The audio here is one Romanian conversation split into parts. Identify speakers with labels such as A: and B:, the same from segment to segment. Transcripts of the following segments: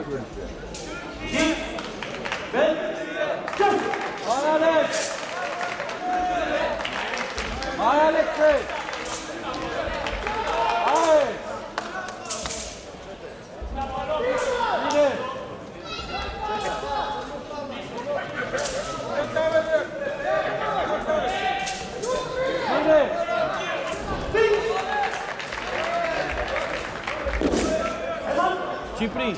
A: Ciprin!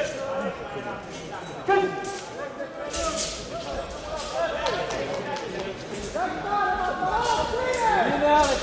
A: Bine, Alex!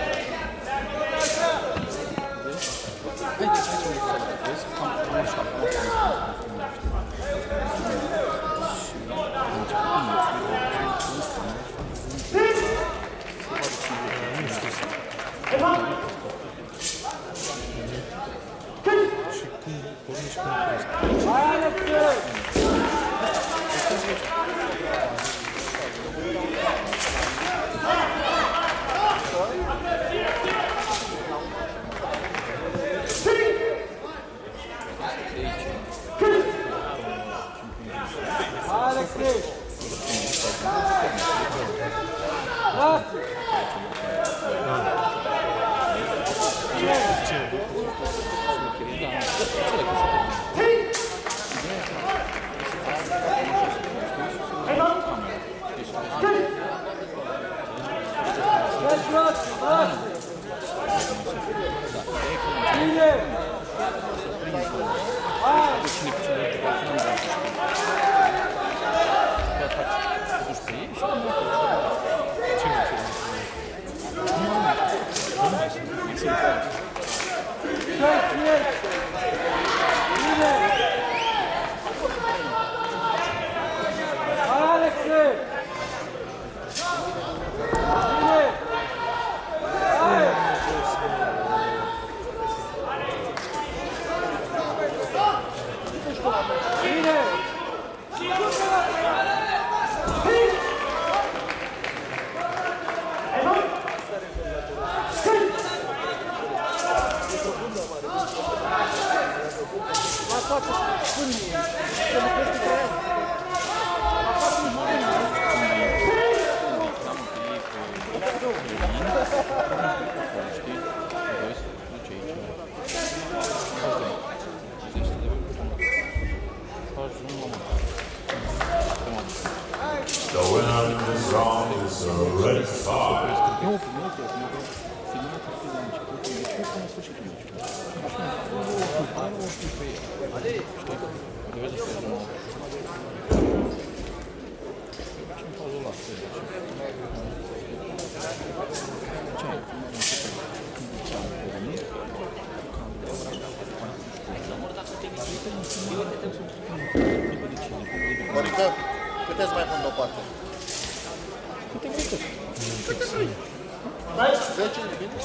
B: The winner of this round is a red card.
C: Mărică, câte-ți mai pun deoparte?
A: Câte vrei?
C: 10, e bine?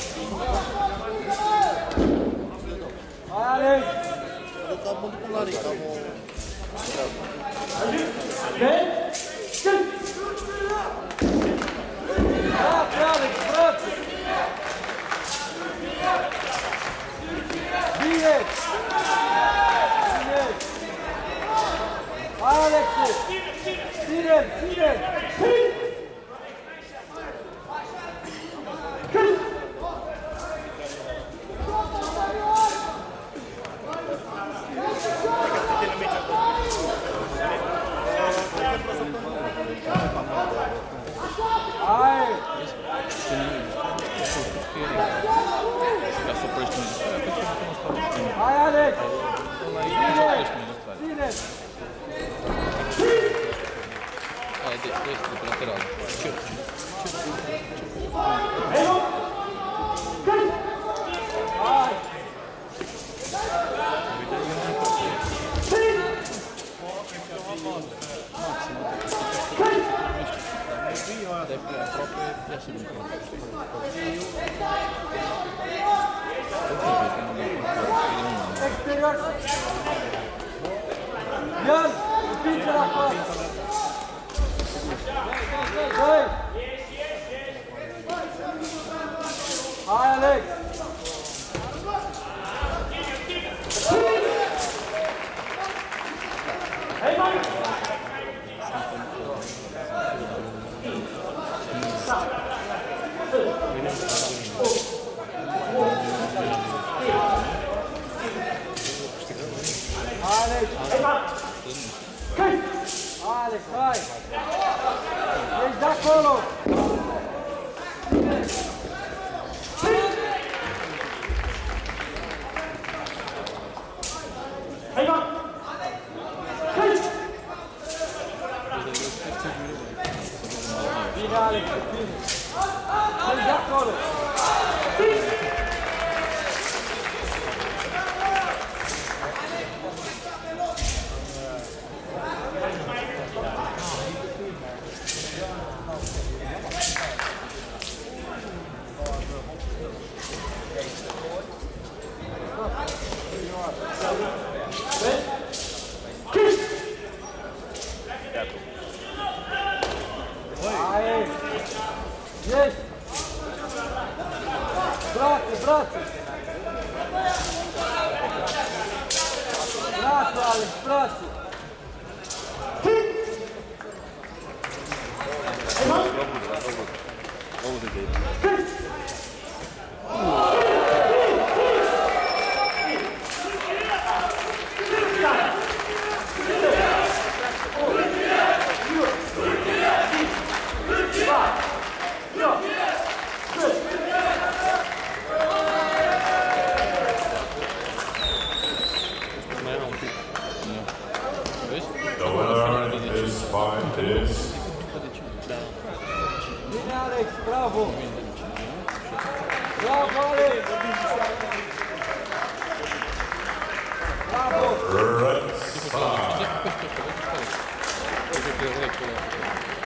A: Alex!
C: Eu cam mult cum la ric, am o...
A: Brate, Alex, brate! Bine! Bine! Alex! Ține-l, ține-l! Hai! Hai, Alex! Ține!
D: Hai, de pe lateral.
A: Hai!
D: Dai pe aproape, ia să nu
A: Exterior! Ian! Împinge la față! Doi! Hai, Alex! Bine, Alex, bine. Mergi de acolo. Hai! Ești! Brațe, brațe! Brațe, Alex, brațe!
D: Mai era un pic. Nu. Vezi?
B: The winner is five is
A: Bine, Alex, bravo! Bravo, Alex! Bravo!
B: Red Sox.
D: Uite că e